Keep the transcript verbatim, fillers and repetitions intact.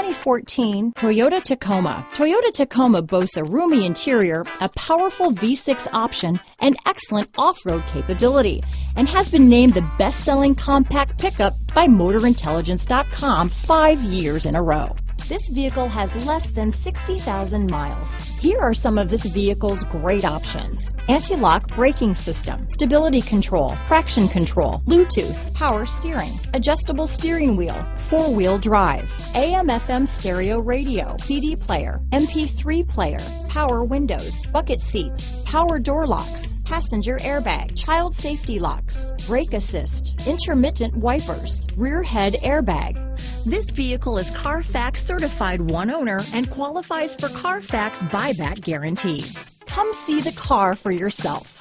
twenty fourteen Toyota Tacoma. Toyota Tacoma boasts a roomy interior, a powerful V six option, and excellent off-road capability, and has been named the best-selling compact pickup by Motor Intelligence dot com five years in a row. This vehicle has less than sixty thousand miles. Here are some of this vehicle's great options: anti-lock braking system, stability control, traction control, Bluetooth, power steering, adjustable steering wheel, four-wheel drive, A M F M stereo radio, C D player, M P three player, power windows, bucket seats, power door locks, passenger airbag, child safety locks, brake assist, intermittent wipers, rear head airbag. This vehicle is Carfax certified one owner and qualifies for Carfax buyback guarantee. Come see the car for yourself.